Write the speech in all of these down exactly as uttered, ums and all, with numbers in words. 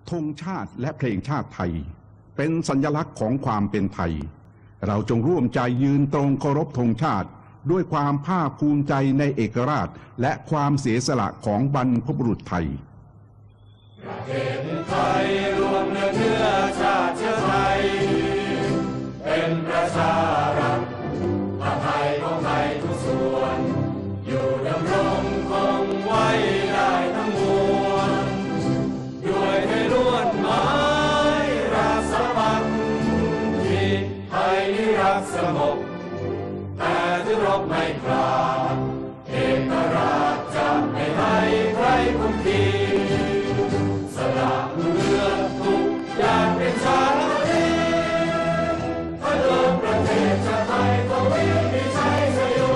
ธงชาติและเพลงชาติไทยเป็นสัญลักษณ์ของความเป็นไทยเราจงร่วมใจยืนตรงเคารพธงชาติด้วยความภาคภูมิใจในเอกราชและความเสียสละของบรรพบุรุษไทยประเทศไทยรวมเนื้อเชื้อชาติเชื้อไทยเป็นประชารัฐอาไทยของไทยทุกส่วนอยู่ดำรงคงไว้ได้ทั้งมวลด้วยให้ล้วนหมายราชสมัครที่ไทยนิรักสงบแต่ถึงรบไม่กล้าเอกราชจะไม่ให้ใครคุมทีสละเรือทุกอย่างเป็นชาติพระดวงประเทศชาติไทยก็วิมีชัยชโย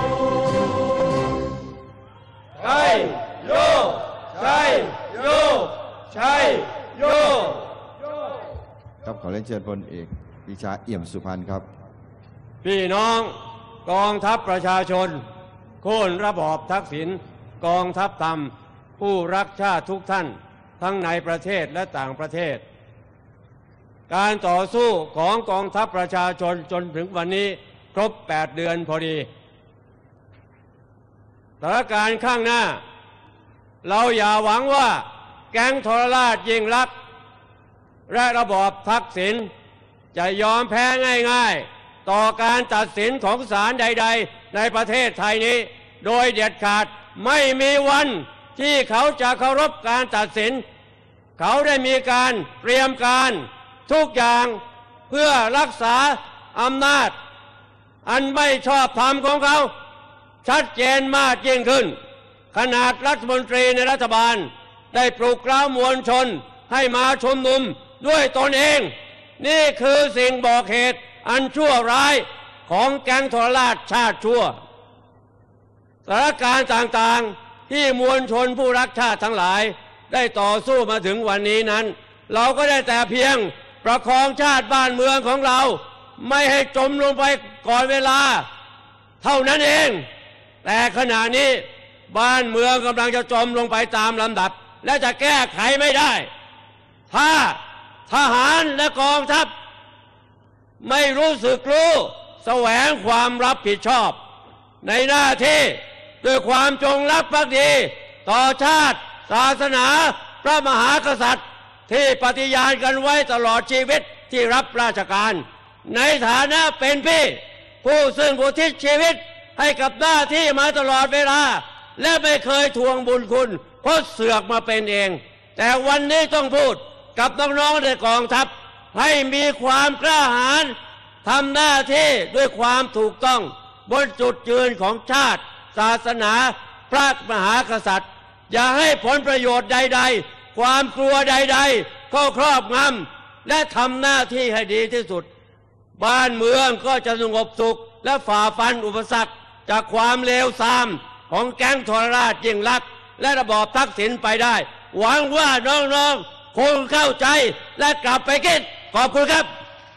ชัยโยชัยโยชัยโยครับขอเรียนเชิญพลเอกปรีชาเอี่ยมสุพรรณครับพี่น้องกองทัพประชาชนโค่นระบอบทักษิณกองทัพธรรมผู้รักชาติทุกท่านทั้งในประเทศและต่างประเทศการต่อสู้ของกองทัพประชาชนจนถึงวันนี้ครบแปดเดือนพอดีสถานการณ์ข้างหน้าเราอย่าหวังว่าแก๊งทรราชยิ่งลักษณ์และระบอบทักษิณจะยอมแพ้ง่ายๆต่อการตัดสินของศาลใดๆในประเทศไทยนี้โดยเด็ดขาดไม่มีวันที่เขาจะเคารพการตัดสินเขาได้มีการเตรียมการทุกอย่างเพื่อรักษาอำนาจอันไม่ชอบธรรมของเขาชัดเจนมากยิ่งขึ้นขนาดรัฐมนตรีในรัฐบาลได้ปลุกเร้ามวลชนให้มาชุมนุมด้วยตนเองนี่คือสิ่งบอกเหตุอันชั่วร้ายของแก๊งทรราชชาติชั่วสถานการณ์ต่างๆที่มวลชนผู้รักชาติทั้งหลายได้ต่อสู้มาถึงวันนี้นั้นเราก็ได้แต่เพียงประคองชาติบ้านเมืองของเราไม่ให้จมลงไปก่อนเวลาเท่านั้นเองแต่ขณะนี้บ้านเมืองกำลังจะจมลงไปตามลำดับและจะแก้ไขไม่ได้ถ้าทหารและกองทัพไม่รู้สึกรู้แสวงความรับผิดชอบในหน้าที่ด้วยความจงรักภักดีต่อชาติศาสนาพระมหากษัตริย์ที่ปฏิญาณกันไว้ตลอดชีวิตที่รับราชการในฐานะเป็นพี่ผู้ซึ่งอุทิศชีวิตให้กับหน้าที่มาตลอดเวลาและไม่เคยทวงบุญคุณเพราะเสือกมาเป็นเองแต่วันนี้ต้องพูดกับน้องๆในกองทัพให้มีความกล้าหาญทำหน้าที่ด้วยความถูกต้องบนจุดยืนของชาติศาสนาพระมหากษัตริย์อย่าให้ผลประโยชน์ใดๆความกลัวใดๆเข้าครอบงำและทำหน้าที่ให้ดีที่สุดบ้านเมืองก็จะสงบสุขและฝ่าฟันอุปสรรคจากความเลวทรามของแก๊งทรราชยิ่งลักษณ์และระบอบทักษิณไปได้หวังว่าน้องๆคงเข้าใจและกลับไปคิดขอบคุณครับ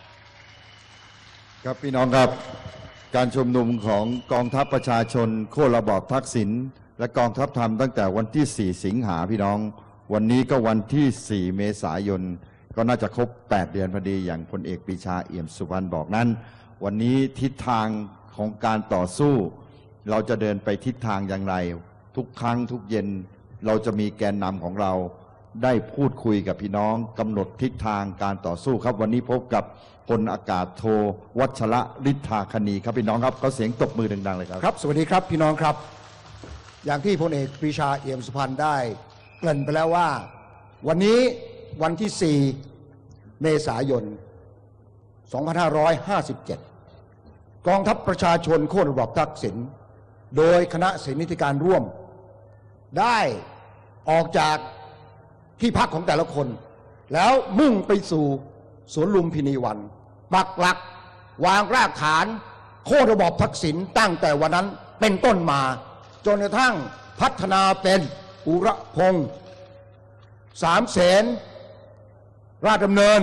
ครับพี่น้องครับการชุมนุมของกองทัพประชาชนโค่นระบอบทักษิณและกองทัพธรรมตั้งแต่วันที่สี่สิงหาพี่น้องวันนี้ก็วันที่สี่เมษายนก็น่าจะครบแปดเดือนพอดีอย่างพลเอกปรีชาเอี่ยมสุพรรณบอกนั้นวันนี้ทิศทางของการต่อสู้เราจะเดินไปทิศทางอย่างไรทุกครั้งทุกเย็นเราจะมีแกนนำของเราได้พูดคุยกับพี่น้องกำหนดทิศทางการต่อสู้ครับวันนี้พบกับพลอากาศโทวัชระฤทธาคณีครับพี่น้องครับเขาเสียงตบมือดังๆเลยครับครับสวัสดีครับพี่น้องครับอย่างที่พลเอกปรีชาเอี่ยมสุพรรณได้เกริ่นไปแล้วว่าวันนี้วันที่สี่เมษายนสองพันห้าร้อยห้าสิบเจ็ดกองทัพประชาชนโค่นระบอบทักษิณโดยคณะเสนาธิการร่วมได้ออกจากที่พักของแต่ละคนแล้วมุ่งไปสู่สวนลุมพินีวันปักหลักวางรากฐานโค่นระบอบทักษิณตั้งแต่วันนั้นเป็นต้นมาจนกระทั่งพัฒนาเป็นอุรพงษ์สามเสนราชดำเนิน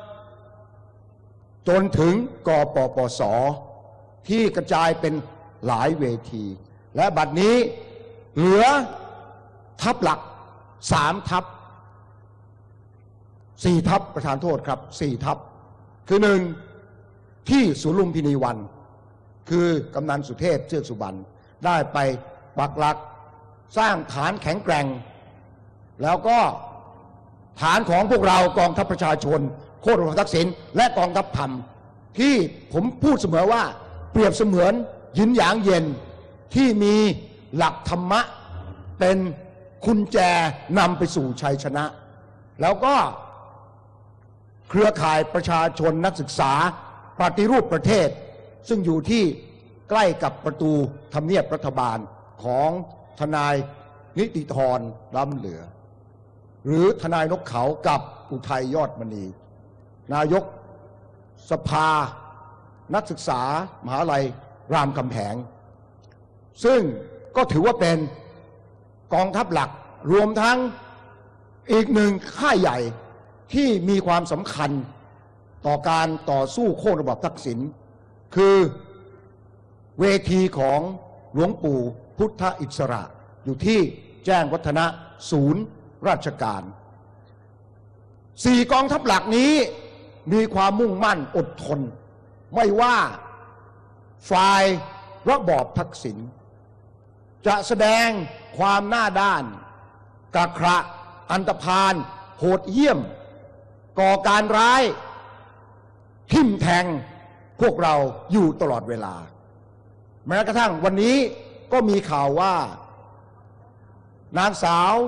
จนถึงกปปส.ที่กระจายเป็นหลายเวทีและบัดนี้เหลือทัพหลักสามทัพสี่ทัพประธานโทษครับสี่ทัพคือหนึ่งที่สวนลุมพินีวันคือกำนันสุเทพเชือกสุบรรณได้ไปปักหลักสร้างฐานแข็งแกร่งแล้วก็ฐานของพวกเรากองทัพประชาชนโค่นระบอบทักษิณและกองทัพธรรมที่ผมพูดเสมอว่าเปรียบเสมือนหยินหยางเย็นที่มีหลักธรรมะเป็นกุญแจนำไปสู่ชัยชนะแล้วก็เครือข่ายประชาชนนักศึกษาปฏิรูปประเทศซึ่งอยู่ที่ใกล้กับประตูทำเนียบรัฐบาลของทนายนิติธรล้ำเหลือหรือทนายนกเขากับอุทัยยอดมณีนายกสภานักศึกษามหาลัยรามคำแหงซึ่งก็ถือว่าเป็นกองทัพหลักรวมทั้งอีกหนึ่งค่ายใหญ่ที่มีความสำคัญต่อการต่อสู้โค่นระบอบทักษิณคือเวทีของหลวงปู่พุทธอิสระอยู่ที่แจ้งวัฒนะศูนย์ราชการสี่กองทัพหลักนี้มีความมุ่งมั่นอดทนไม่ว่าฝ่ายระบอบทักษิณจะแสดงความหน้าด้านกะขระอันธพาลโหดเหี้ยมก่อการร้ายทิ่มแทงพวกเราอยู่ตลอดเวลาแม้กระทั่งวันนี้ก็มีข่าวว่านางสาว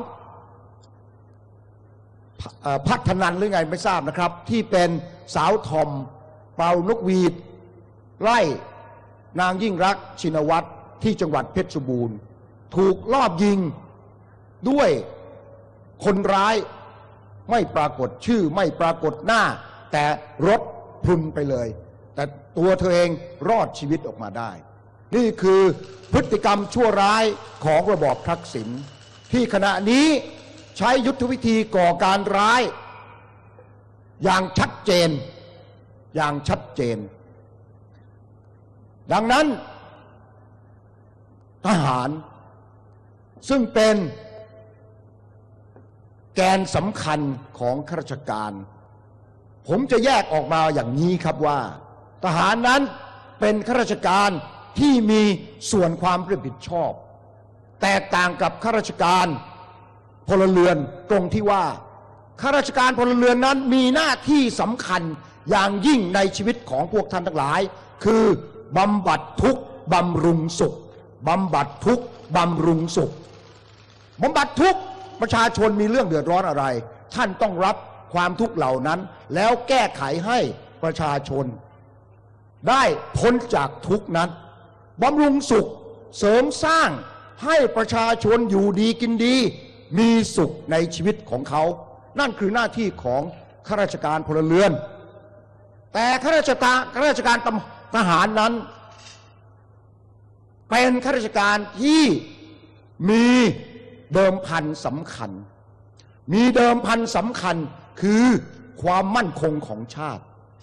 พัฒนันหรือไงไม่ทราบนะครับที่เป็นสาวทอมเป่านกหวีดไล่นางยิ่งรักษณ์ชินวัตรที่จังหวัดเพชรบูรณ์ถูกลอบยิงด้วยคนร้ายไม่ปรากฏชื่อไม่ปรากฏหน้าแต่รถพรุนไปเลยแต่ตัวเธอเองรอดชีวิตออกมาได้นี่คือพฤติกรรมชั่วร้ายของระบอบทักษิณที่ขณะนี้ใช้ยุทธวิธีก่อการร้ายอย่างชัดเจนอย่างชัดเจนดังนั้นทหารซึ่งเป็นแกนสำคัญของข้าราชการผมจะแยกออกมาอย่างนี้ครับว่าทหารนั้นเป็นข้าราชการที่มีส่วนความรับผิดชอบแตกต่างกับข้าราชการพลเรือนตรงที่ว่าข้าราชการพลเรือนนั้นมีหน้าที่สำคัญอย่างยิ่งในชีวิตของพวกท่านทั้งหลายคือบำบัดทุกข์บำรุงสุขบำบัดทุกข์บำรุงสุขบำบัดทุกข์ประชาชนมีเรื่องเดือดร้อนอะไรท่านต้องรับความทุกข์เหล่านั้นแล้วแก้ไขให้ประชาชนได้พ้นจากทุกข์นั้นบำรุงสุขเสริมสร้างให้ประชาชนอยู่ดีกินดีมีสุขในชีวิตของเขานั่นคือหน้าที่ของข้าราชการพลเรือนแต่ข้าราชการข้าราชการทหารนั้นเป็นข้าราชการที่มีเดิมพันสำคัญมีเดิมพันสำคัญคือความมั่นคงของชาติ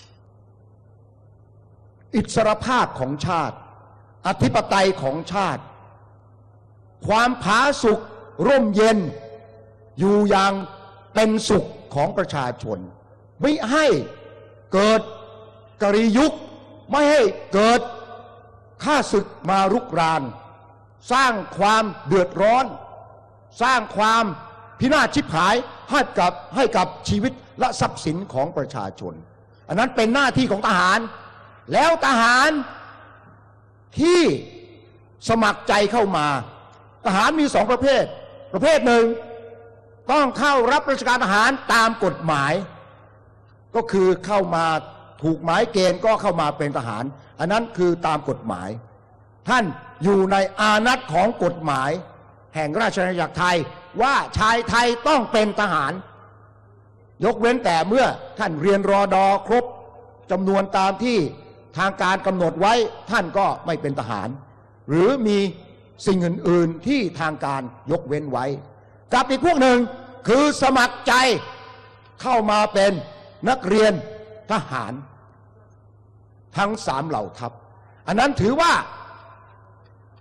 อิสรภาพของชาติอธิปไตยของชาติความผาสุกร่มเย็นอยู่อย่างเป็นสุขของประชาชนไม่ให้เกิดกรียุคไม่ให้เกิดข้าศึกมารุกรานสร้างความเดือดร้อนสร้างความพินาศชิบหายให้กับให้กับชีวิตและทรัพย์สินของประชาชนอันนั้นเป็นหน้าที่ของทหารแล้วทหารที่สมัครใจเข้ามาทหารมีสองประเภทประเภทหนึ่งต้องเข้ารับราชการทหารตามกฎหมายก็คือเข้ามาถูกหมายเกณฑ์ก็เข้ามาเป็นทหารอันนั้นคือตามกฎหมายท่านอยู่ในอานัตของกฎหมายแห่งราชอาณาจักรไทยว่าชายไทยต้องเป็นทหารยกเว้นแต่เมื่อท่านเรียนรอดอครบจำนวนตามที่ทางการกำหนดไว้ท่านก็ไม่เป็นทหารหรือมีสิ่งอื่นๆที่ทางการยกเว้นไว้กับอีกพวกหนึ่งคือสมัครใจเข้ามาเป็นนักเรียนทหารทั้งสามเหล่าทัพอันนั้นถือว่า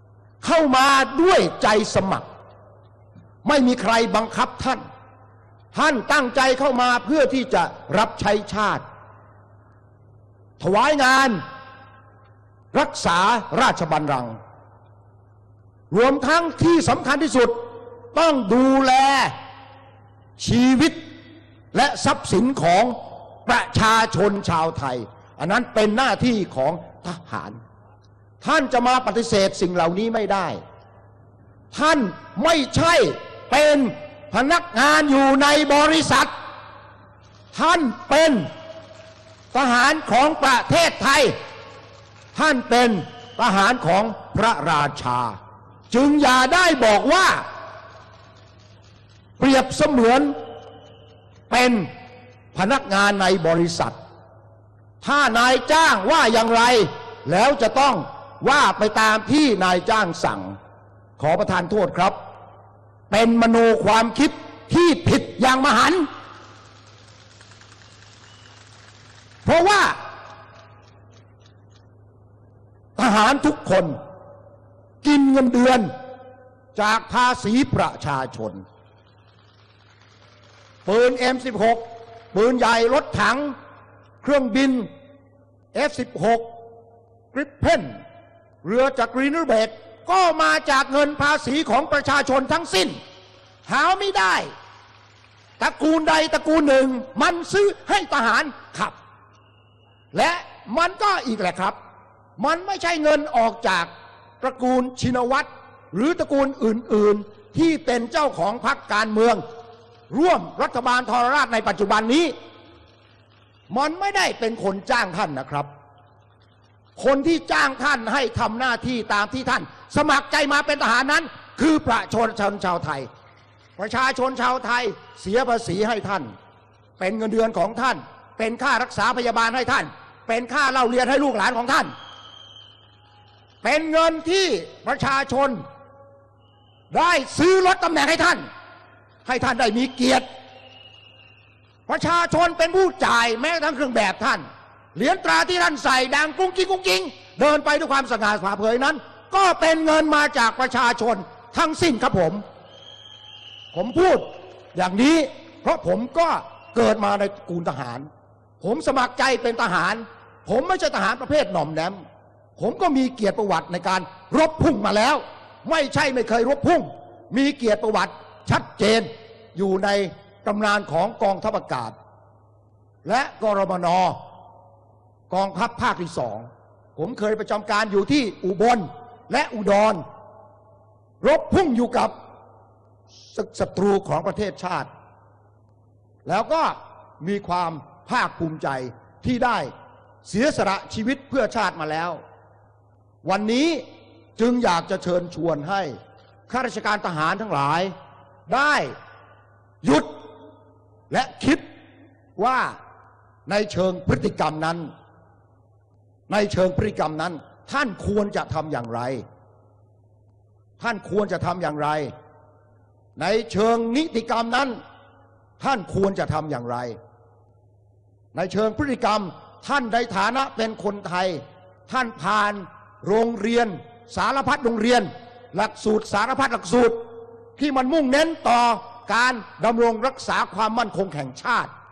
เข้ามาด้วยใจสมัครไม่มีใครบังคับท่านท่านตั้งใจเข้ามาเพื่อที่จะรับใช้ชาติ ถวายงานรักษาราชบัลลังก์รวมทั้งที่สำคัญที่สุดต้องดูแลชีวิตและทรัพย์สินของประชาชนชาวไทยอันนั้นเป็นหน้าที่ของทหารท่านจะมาปฏิเสธสิ่งเหล่านี้ไม่ได้ท่านไม่ใช่เป็นพนักงานอยู่ในบริษัทท่านเป็นทหารของประเทศไทยท่านเป็นทหารของพระราชาจึงอย่าได้บอกว่าเปรียบเสมือนเป็นพนักงานในบริษัทถ้านายจ้างว่าอย่างไรแล้วจะต้องว่าไปตามที่นายจ้างสั่งขอประทานโทษครับเป็นมโนความคิดที่ผิดอย่างมหันต์เพราะว่าทหารทุกคนกินเงินเดือนจากภาษีประชาชนปืน เอ็ม สิบหก ปืนใหญ่รถถังเครื่องบิน เอฟ สิบหก กริปเพนเรือจักรีนฤเบศรก็มาจากเงินภาษีของประชาชนทั้งสิ้นหาไม่ได้ตระกูลใดตระกูลหนึ่งมันซื้อให้ทหารขับและมันก็อีกแหละครับมันไม่ใช่เงินออกจากตระกูลชินวัตรหรือตระกูลอื่นๆที่เป็นเจ้าของพรรคการเมืองร่วมรัฐบาลทรราชในปัจจุบันนี้มันไม่ได้เป็นคนจ้างท่านนะครับคนที่จ้างท่านให้ทำหน้าที่ตามที่ท่านสมัครใจมาเป็นทหารนั้นคือประชาชนชาวไทยประชาชนชาวไทยเสียภาษีให้ท่านเป็นเงินเดือนของท่านเป็นค่ารักษาพยาบาลให้ท่านเป็นค่าเล่าเรียนให้ลูกหลานของท่านเป็นเงินที่ประชาชนได้ซื้อลดตำแหน่งให้ท่านให้ท่านได้มีเกียรติประชาชนเป็นผู้จ่ายแม้กระทั่งเครื่องแบบท่านเหรียญตราที่ท่านใส่ดังกุ้งกิ้งกุ้งกิ้งเดินไปด้วยความสง่าผ่าเผยนั้นก็เป็นเงินมาจากประชาชนทั้งสิ้นครับผมผมพูดอย่างนี้เพราะผมก็เกิดมาในตระกูลทหารผมสมัครใจเป็นทหารผมไม่ใช่ทหารประเภทหน่อมแนมผมก็มีเกียรติประวัติในการรบพุ่งมาแล้วไม่ใช่ไม่เคยรบพุ่งมีเกียรติประวัติชัดเจนอยู่ในตำนานของกองทัพอากาศและกรมน.กองทัพภาคที่สองผมเคยประจำการอยู่ที่อุบลและอุดรรบพุ่งอยู่กับศัตรูของประเทศชาติแล้วก็มีความภาคภูมิใจที่ได้เสียสละชีวิตเพื่อชาติมาแล้ววันนี้จึงอยากจะเชิญชวนให้ข้าราชการทหารทั้งหลายได้หยุดและคิดว่าในเชิงพฤติกรรมนั้นในเชิงพฤติกรรมนั้นท่านควรจะทำอย่างไรท่านควรจะทำอย่างไรในเชิงนิติกรรมนั้นท่านควรจะทำอย่างไรในเชิงพฤติกรรมท่านในฐานะเป็นคนไทยท่านผ่านโรงเรียนสารพัดโรงเรียนหลักสูตรสารพัดหลักสูตรที่มันมุ่งเน้นต่อการดำรงรักษาความมั่นคงแห่งชาติ